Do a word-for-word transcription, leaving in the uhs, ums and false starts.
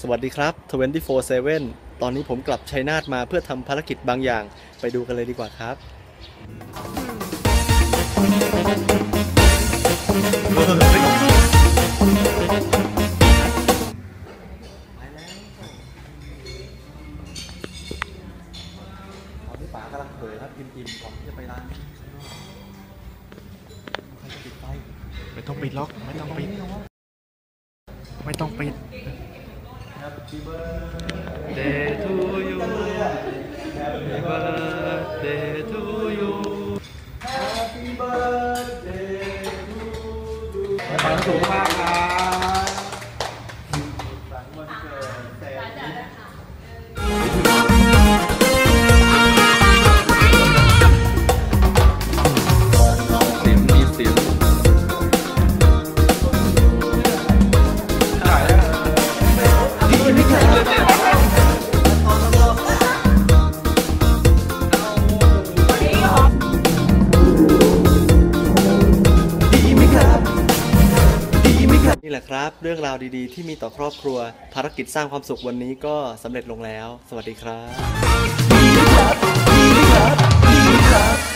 สวัสดีครับทเวนตี้โฟร์เซเว่นตอนนี้ผมกลับชัยนาทมาเพื่อทำภารกิจบางอย่างไปดูกันเลยดีกว่าครับตอนนี้ป๋ากำลังเผยครับอิ่มๆก่อนที่จะไปร้านใครจะปิดไฟไม่ต้องปิดล็อกไม่ต้องปิดไม่ต้องปิด Happy birthday to you Happy birthday to you Happy birthday to you ขอให้สุขภาพครับสังวันเกิดแสนเสียงมีเสียงนี่แหละครับเรื่องราวดีๆที่มีต่อครอบครัวภารกิจสร้างความสุขวันนี้ก็สำเร็จลงแล้วสวัสดีครับ